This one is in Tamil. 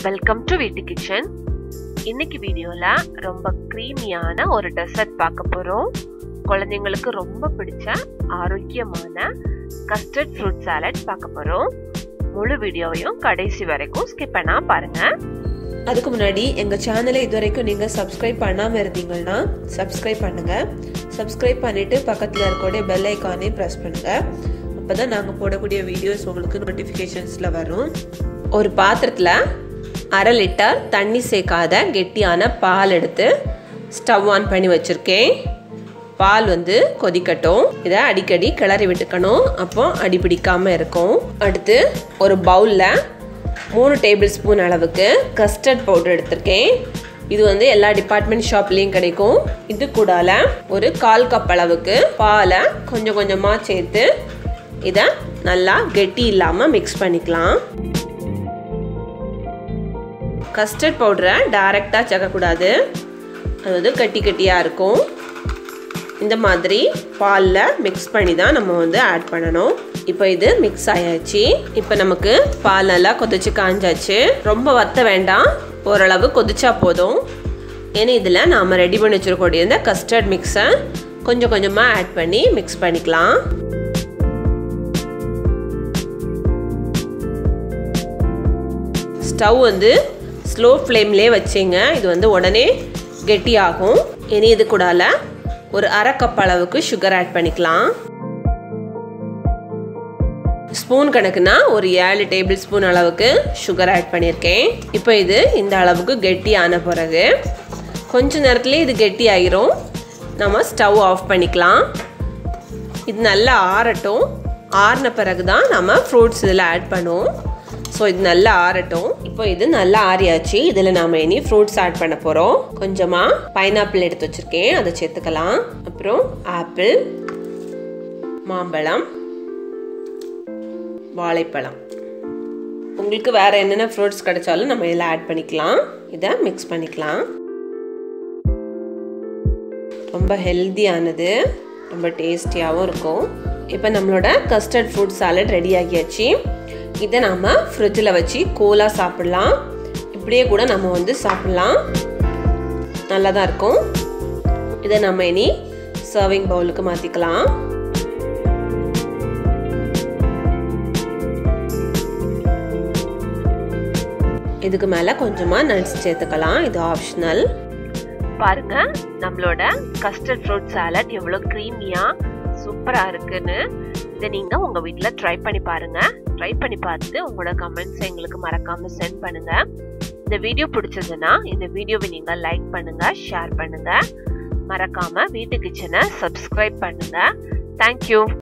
வெல்கம் டு வீட்டு கிச்சன். இன்னைக்கு வீடியோல ரொம்ப க்ரீமியான ஒரு டெசர்ட் பார்க்க போறோம். குழந்தைங்களுக்கு ரொம்ப பிடிச்ச ஆரோக்கியமான கஸ்டர்ட் ஃப்ரூட் சாலட் பார்க்க போறோம். முழு வீடியோவையும் கடைசி வரைக்கும் ஸ்கிப் பண்ணாம பாருங்க. அதுக்கு முன்னாடி எங்கள் சேனலை இது வரைக்கும் நீங்கள் சப்ஸ்கிரைப் பண்ணாமல் இருந்தீங்கன்னா சப்ஸ்கிரைப் பண்ணுங்கள். சப்ஸ்கிரைப் பண்ணிவிட்டு பக்கத்தில் இருக்கக்கூடிய பெல் ஐக்கானே ப்ரெஸ் பண்ணுங்கள். அப்போ தான் நாங்கள் போடக்கூடிய வீடியோஸ் உங்களுக்கு நோட்டிஃபிகேஷன்ஸில் வரும். ஒரு பாத்திரத்தில் 1/2 லிட்டர் தண்ணி சேர்க்காத கெட்டியான பால் எடுத்து ஸ்டவ் ஆன் பண்ணி வச்சுருக்கேன். பால் கொதிக்கட்டும். இதை அடிக்கடி கிளறி விட்டுக்கணும், அப்போ அடி பிடிக்காமல் இருக்கும். அடுத்து ஒரு பவுலில் 3 டேபிள் ஸ்பூன் அளவுக்கு கஸ்டர்ட் பவுடர் எடுத்திருக்கேன். இது எல்லா டிபார்ட்மெண்ட் ஷாப்லேயும் கிடைக்கும். இது கூடால ஒரு 1/4 கப் அளவுக்கு பாலை கொஞ்சம் கொஞ்சமாக சேர்த்து இதை நல்லா கெட்டி இல்லாமல் மிக்ஸ் பண்ணிக்கலாம். கஸ்டர்ட் பவுடரை டைரெக்டாக சேர்க்கக்கூடாது, அது கட்டி கட்டியாக இருக்கும். இந்த மாதிரி பாலில் மிக்ஸ் பண்ணி தான் நம்ம ஆட் பண்ணணும். இப்போ இது மிக்ஸ் ஆயாச்சு. இப்போ நமக்கு பால் நல்லா கொதிச்சு காஞ்சாச்சு. ரொம்ப வத்த வேண்டாம், ஓரளவு கொதிச்சா போதும். ஏன்னா இதில் நாம் ரெடி பண்ணி வச்சுருக்கக்கூடிய இந்த கஸ்டர்ட் மிக்ஸை கொஞ்சம் கொஞ்சமாக ஆட் பண்ணி மிக்ஸ் பண்ணிக்கலாம். ஸ்டவ் ஸ்லோ ஃப்ளேம்லேயே வச்சிங்க. இது உடனே கெட்டியாகும். இனி இது கூடால ஒரு 1/2 கப் அளவுக்கு சுகர் ஆட் பண்ணிக்கலாம். ஸ்பூன் கணக்குனா ஒரு 7 டேபிள் ஸ்பூன் அளவுக்கு சுகர் ஆட் பண்ணியிருக்கேன். இப்போ இது இந்த அளவுக்கு கெட்டியான பிறகு கொஞ்ச நேரத்துலேயே இது கெட்டி ஆகிரும். நம்ம ஸ்டவ் ஆஃப் பண்ணிக்கலாம். இது நல்லா ஆறட்டும். ஆறின பிறகு தான் நம்ம ஃப்ரூட்ஸ் இதில் ஆட் பண்ணுவோம். ஸோ இது நல்லா ஆறட்டும். இப்போ இது நல்லா ஆறியாச்சு. இதில் நாம் இனி ஃப்ரூட்ஸ் ஆட் பண்ண போகிறோம். கொஞ்சமாக பைனாப்பிள் எடுத்து வச்சுருக்கேன், அதை சேர்த்துக்கலாம். அப்புறம் ஆப்பிள், மாம்பழம், வாழைப்பழம், உங்களுக்கு வேறு என்னென்ன ஃப்ரூட்ஸ் கிடைச்சாலும் நம்ம இதில் ஆட் பண்ணிக்கலாம். இதை மிக்ஸ் பண்ணிக்கலாம். ரொம்ப ஹெல்த்தியானது, ரொம்ப டேஸ்டியாகவும் இருக்கும். இப்போ நம்மளோட கஸ்டர்ட் ஃப்ரூட் சாலட் ரெடி ஆகியாச்சு. இதை நாம் ஃப்ரிட்ஜில் வச்சு கூலாக சாப்பிட்லாம். இப்படியே கூட நம்ம சாப்பிட்லாம், நல்லா தான் இருக்கும். இதை நம்ம இனி சர்விங் பவுலுக்கு மாற்றிக்கலாம். இதுக்கு மேலே கொஞ்சமாக நட்ஸ் சேர்த்துக்கலாம், இது ஆப்ஷனல். பாருங்க, நம்மளோட கஸ்டர்ட் ஃப்ரூட் சாலட் எவ்வளோ க்ரீமியாக சூப்பராக இருக்குன்னு. இதை நீங்கள் உங்கள் வீட்டில் ட்ரை பண்ணி பாருங்கள். ட்ரை பண்ணி பார்த்துட்டு உங்களோட கமெண்ட்ஸ் எங்களுக்கு மறக்காமல் சென்ட் பண்ணுங்கள். இந்த வீடியோ பிடிச்சதுன்னா இந்த வீடியோவை நீங்கள் லைக் பண்ணுங்கள், ஷேர் பண்ணுங்கள். மறக்காமல் வீட்டு கிச்சனை சப்ஸ்கிரைப் பண்ணுங்கள். தேங்க்யூ.